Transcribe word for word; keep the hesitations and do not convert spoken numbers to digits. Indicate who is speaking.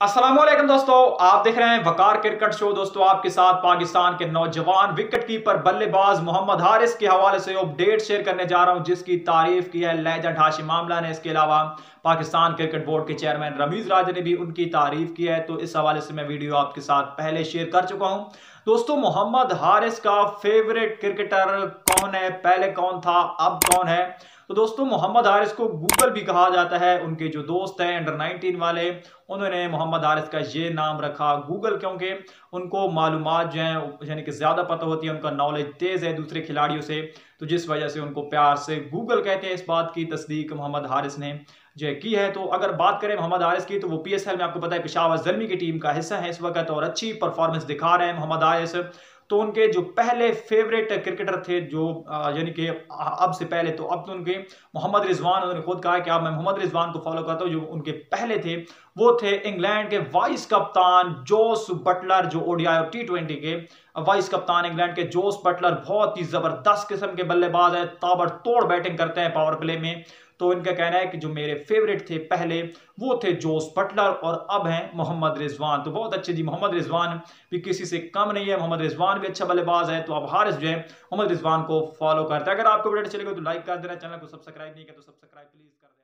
Speaker 1: अस्सलाम वालेकुम दोस्तों, आप देख रहे हैं वकार क्रिकेट शो। दोस्तों आपके साथ पाकिस्तान के नौजवान विकेट कीपर बल्लेबाज मोहम्मद हारिस के हवाले से अपडेट शेयर करने जा रहा हूं, जिसकी तारीफ की है लेजेंड हाशिम आमला ने। इसके अलावा पाकिस्तान क्रिकेट बोर्ड के चेयरमैन रमीज राजा ने भी उनकी तारीफ की है। तो इस हवाले से मैं वीडियो आपके साथ पहले शेयर कर चुका हूं। दोस्तों मोहम्मद हारिस का फेवरेट क्रिकेटर कौन है, पहले कौन था, अब कौन है? तो दोस्तों मोहम्मद हारिस को गूगल भी कहा जाता है। उनके जो दोस्त हैं अंडर नाइनटीन वाले, उन्होंने मोहम्मद हारिस का ये नाम रखा गूगल, क्योंकि उनको मालूमात जो है यानी कि ज़्यादा पता होती है, उनका नॉलेज तेज़ है दूसरे खिलाड़ियों से, तो जिस वजह से उनको प्यार से गूगल कहते हैं। इस बात की तस्दीक मोहम्मद हारिस ने जो की है। तो अगर बात करें मोहम्मद हारिस की, तो वो पीएसएल में आपको पता है पेशावर ज़ल्मी की टीम का हिस्सा है इस वक्त और अच्छी परफॉर्मेंस दिखा रहे हैं मोहम्मद हारिस। तो उनके जो पहले फेवरेट क्रिकेटर थे, जो यानी कि अब से पहले, तो अब तो उनके मोहम्मद रिजवान, उन्होंने खुद कहा कि अब मैं मोहम्मद रिजवान को फॉलो करता हूं। जो उनके पहले थे वो थे इंग्लैंड के वाइस कप्तान जोस बटलर, जो ओडीआई और टी ट्वेंटी के वाइस कप्तान इंग्लैंड के जोस बटलर बहुत ही जबरदस्त किस्म के बल्लेबाज है, ताबड़तोड़ बैटिंग करते हैं पावर प्ले में। तो इनका कहना है कि जो मेरे फेवरेट थे पहले वो थे जोस बटलर और अब हैं मोहम्मद रिजवान। तो बहुत अच्छे जी, मोहम्मद रिजवान भी किसी से कम नहीं है, मोहम्मद रिजवान भी अच्छा बल्लेबाज है। तो अब हारिस जो है मोहम्मद रिजवान को फॉलो करता है। अगर आपको वीडियो अच्छी लगे तो लाइक कर देना, चैनल को सब्सक्राइब नहीं किया तो सब्सक्राइब प्लीज कर देना।